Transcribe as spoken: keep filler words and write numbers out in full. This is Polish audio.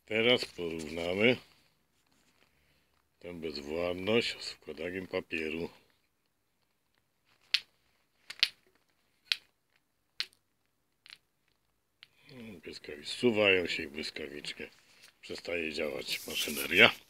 Teraz porównamy tę bezwładność z wkładaniem papieru. Błyskawic suwają się i błyskawicznie przestaje działać maszyneria.